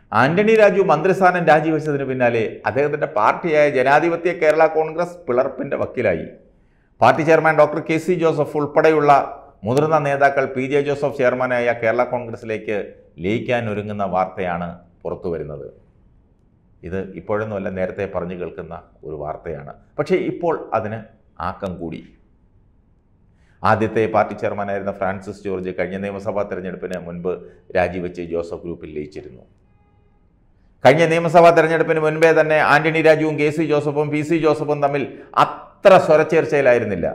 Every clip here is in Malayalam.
ആന്റണി രാജു മന്ത്രിസ്ഥാനം രാജിവെച്ചതിന് പിന്നാലെ അദ്ദേഹത്തിൻ്റെ പാർട്ടിയായ ജനാധിപത്യ കേരള കോൺഗ്രസ് പിളർപ്പിൻ്റെ വക്കിലായി. പാർട്ടി ചെയർമാൻ ഡോക്ടർ കെ.സി. ജോസഫ് ഉൾപ്പെടെയുള്ള മുതിർന്ന നേതാക്കൾ പി ജെ ജോസഫ് ചെയർമാനായ കേരള കോൺഗ്രസിലേക്ക് ലയിക്കാൻ ഒരുങ്ങുന്ന വാർത്തയാണ് പുറത്തു വരുന്നത്. ഇത് ഇപ്പോഴൊന്നുമല്ല, നേരത്തെ പറഞ്ഞു കേൾക്കുന്ന ഒരു വാർത്തയാണ്. പക്ഷേ ഇപ്പോൾ അതിന് ആക്കം കൂടി. ആദ്യത്തെ പാർട്ടി ചെയർമാനായിരുന്ന ഫ്രാൻസിസ് ജോർജ് കഴിഞ്ഞ നിയമസഭാ തെരഞ്ഞെടുപ്പിന് മുൻപ് രാജിവെച്ച് ജോസഫ് ഗ്രൂപ്പിൽ ലയിച്ചിരുന്നു. കഴിഞ്ഞ നിയമസഭാ തെരഞ്ഞെടുപ്പിന് മുൻപേ തന്നെ ആന്റണി രാജുവും കെ.സി. ജോസഫും പി സി ജോസഫും തമ്മിൽ അത്ര സ്വരച്ചേർച്ചയിലായിരുന്നില്ല.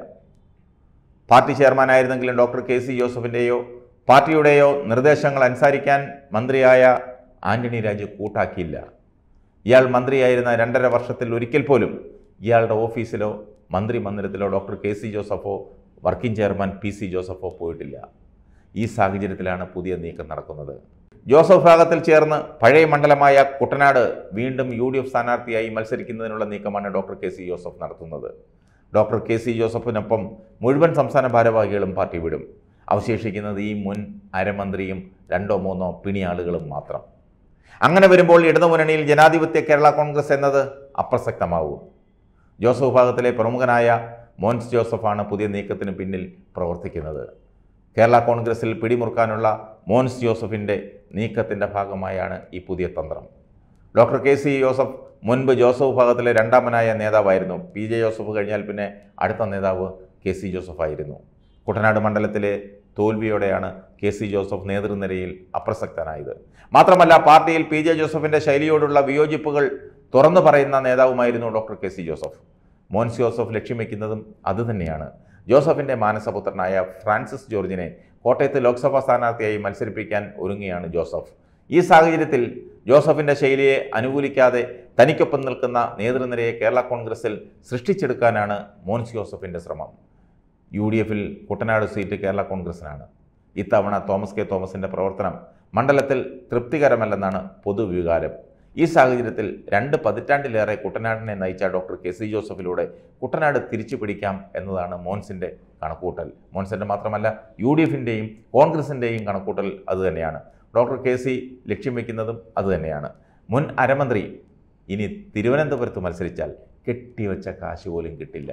പാർട്ടി ചെയർമാനായിരുന്നെങ്കിലും ഡോക്ടർ കെ.സി. ജോസഫിൻ്റെയോ പാർട്ടിയുടെയോ നിർദ്ദേശങ്ങൾ അനുസരിക്കാൻ മന്ത്രിയായ ആന്റണി രാജു കൂട്ടാക്കിയില്ല. ഇയാൾ മന്ത്രിയായിരുന്ന 2.5 വർഷത്തിൽ ഒരിക്കൽ പോലും ഇയാളുടെ ഓഫീസിലോ മന്ത്രി മന്ദിരത്തിലോ ഡോക്ടർ കെ.സി. ജോസഫോ വർക്കിംഗ് ചെയർമാൻ പി സി ജോസഫോ പോയിട്ടില്ല. ഈ സാഹചര്യത്തിലാണ് പുതിയ നീക്കം നടക്കുന്നത്. ജോസഫ് ഭാഗത്തിൽ ചേർന്ന് പഴയ മണ്ഡലമായ കുട്ടനാട് വീണ്ടും UDF സ്ഥാനാർത്ഥിയായി മത്സരിക്കുന്നതിനുള്ള നീക്കമാണ് ഡോക്ടർ കെ.സി. ജോസഫ് നടത്തുന്നത്. Doctor K C. ജോസഫിനൊപ്പം മുഴുവൻ സംസ്ഥാന ഭാരവാഹികളും പാർട്ടി വിടും. അവശേഷിക്കുന്നത് ഈ മുൻ അരമന്ത്രിയും 2-3 പിണിയാളുകളും മാത്രം. അങ്ങനെ വരുമ്പോൾ ഇടതുമുന്നണിയിൽ ജനാധിപത്യ കേരള കോൺഗ്രസ് എന്നത് അപ്രസക്തമാവും. ജോസഫ് വിഭാഗത്തിലെ പ്രമുഖനായ മോൻസ് ജോസഫാണ് പുതിയ നീക്കത്തിന് പിന്നിൽ പ്രവർത്തിക്കുന്നത്. കേരള കോൺഗ്രസിൽ പിടിമുറുക്കാനുള്ള മോൻസ് ജോസഫിൻ്റെ നീക്കത്തിൻ്റെ ഭാഗമായാണ് ഈ പുതിയ തന്ത്രം. Doctor K C. ജോസഫ് മുൻപ് ജോസഫ് വിഭാഗത്തിലെ രണ്ടാമനായ നേതാവായിരുന്നു. പി ജെ ജോസഫ് കഴിഞ്ഞാൽ പിന്നെ അടുത്ത നേതാവ് കെ.സി. ജോസഫായിരുന്നു. കുട്ടനാട് മണ്ഡലത്തിലെ തോൽവിയോടെയാണ് കെ.സി. ജോസഫ് നേതൃനിരയിൽ അപ്രസക്തനായത്. മാത്രമല്ല പാർട്ടിയിൽ പി ജെ ജോസഫിൻ്റെ ശൈലിയോടുള്ള വിയോജിപ്പുകൾ തുറന്നു പറയുന്ന നേതാവുമായിരുന്നു ഡോക്ടർ കെ.സി. ജോസഫ്. മോൻസ് ജോസഫ് ലക്ഷ്യം വയ്ക്കുന്നതും അതുതന്നെയാണ്. ജോസഫിൻ്റെ മാനസപുത്രനായ ഫ്രാൻസിസ് ജോർജിനെ കോട്ടയത്ത് ലോക്സഭാ സ്ഥാനാർത്ഥിയായി മത്സരിപ്പിക്കാൻ ഒരുങ്ങിയാണ് ജോസഫ്. ഈ സാഹചര്യത്തിൽ ജോസഫിൻ്റെ ശൈലിയെ അനുകൂലിക്കാതെ തനിക്കൊപ്പം നിൽക്കുന്ന നേതൃനിരയെ കേരള കോൺഗ്രസിൽ സൃഷ്ടിച്ചെടുക്കാനാണ് മോൻസ് ജോസഫിൻ്റെ ശ്രമം. UDFിൽ കുട്ടനാട് സീറ്റ് കേരള കോൺഗ്രസിനാണ്. ഇത്തവണ തോമസ് കെ തോമസിൻ്റെ പ്രവർത്തനം മണ്ഡലത്തിൽ തൃപ്തികരമല്ലെന്നാണ് പൊതുവികാരം. ഈ സാഹചര്യത്തിൽ 2 പതിറ്റാണ്ടിലേറെ കുട്ടനാടിനെ നയിച്ച ഡോക്ടർ കെ.സി. ജോസഫിലൂടെ കുട്ടനാട് തിരിച്ചു പിടിക്കാം എന്നതാണ് മോൻസിൻ്റെ കണക്കൂട്ടൽ. മോൻസിൻ്റെ മാത്രമല്ല UDFിൻ്റെയും കോൺഗ്രസിൻ്റെയും കണക്കൂട്ടൽ അതുതന്നെയാണ്. Doctor K C. ലക്ഷ്യം വയ്ക്കുന്നതും അതുതന്നെയാണ്. മുൻ അരമന്ത്രി ഇനി തിരുവനന്തപുരത്ത് മത്സരിച്ചാൽ കെട്ടിവെച്ച കാശ് പോലും കിട്ടില്ല.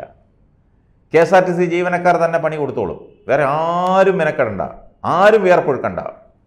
KSRTC ജീവനക്കാർ തന്നെ പണി കൊടുത്തോളും. വേറെ ആരും മെനക്കെടണ്ട, ആരും വിയർപ്പൊഴുക്കണ്ട.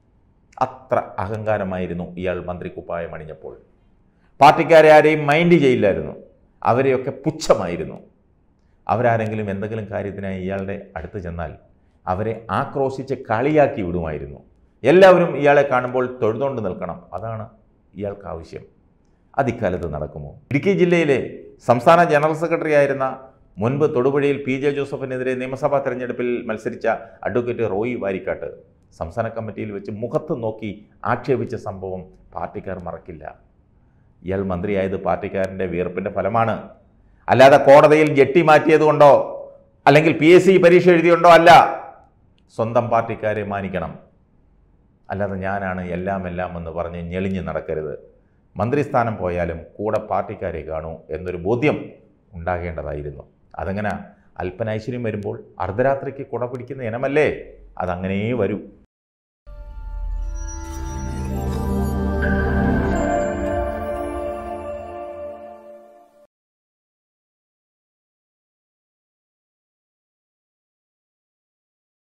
അത്ര അഹങ്കാരമായിരുന്നു ഇയാൾ മന്ത്രിക്കുപ്പായം അണിഞ്ഞപ്പോൾ. പാർട്ടിക്കാരെ ആരെയും മൈൻഡ് ചെയ്യില്ലായിരുന്നു. അവരെയൊക്കെ പുച്ഛമായിരുന്നു. അവരാരെങ്കിലും എന്തെങ്കിലും കാര്യത്തിനായി ഇയാളുടെ അടുത്ത് ചെന്നാൽ അവരെ ആക്രോശിച്ച് കളിയാക്കി വിടുമായിരുന്നു. എല്ലാവരും ഇയാളെ കാണുമ്പോൾ തൊഴുതുകൊണ്ട് നിൽക്കണം. അതാണ് ഇയാൾക്ക് ആവശ്യം. അതിക്കാലത്ത് നടക്കുമോ? ഇടുക്കി ജില്ലയിലെ സംസ്ഥാന ജനറൽ സെക്രട്ടറി ആയിരുന്ന മുൻപ് തൊടുപുഴയിൽ പി ജെ ജോസഫിനെതിരെ നിയമസഭാ തെരഞ്ഞെടുപ്പിൽ മത്സരിച്ച അഡ്വക്കേറ്റ് റോയി വാരിക്കാട്ട് സംസ്ഥാന കമ്മിറ്റിയിൽ വെച്ച് മുഖത്ത് നോക്കി ആക്ഷേപിച്ച സംഭവം പാർട്ടിക്കാർ മറക്കില്ല. ഇയാൾ മന്ത്രിയായത് പാർട്ടിക്കാരൻ്റെ വിയർപ്പിൻ്റെ ഫലമാണ്. അല്ലാതെ കോടതിയിൽ ജെട്ടി മാറ്റിയതുകൊണ്ടോ അല്ലെങ്കിൽ PSC പരീക്ഷ എഴുതിയുകൊണ്ടോ അല്ല. സ്വന്തം പാർട്ടിക്കാരെ മാനിക്കണം. അല്ലാതെ ഞാനാണ് എല്ലാം എന്ന് പറഞ്ഞ് ഞെളിഞ്ഞ് നടക്കരുത്. മന്ത്രിസ്ഥാനം പോയാലും കൂടെ പാർട്ടിക്കാരെ കാണൂ എന്നൊരു ബോധ്യം ഉണ്ടാകേണ്ടതായിരുന്നു. അതങ്ങനെ അല്പനൈശ്വര്യം വരുമ്പോൾ അർദ്ധരാത്രിക്ക് കുട പിടിക്കുന്ന ഇനമല്ലേ, അതങ്ങനെയേ വരൂ.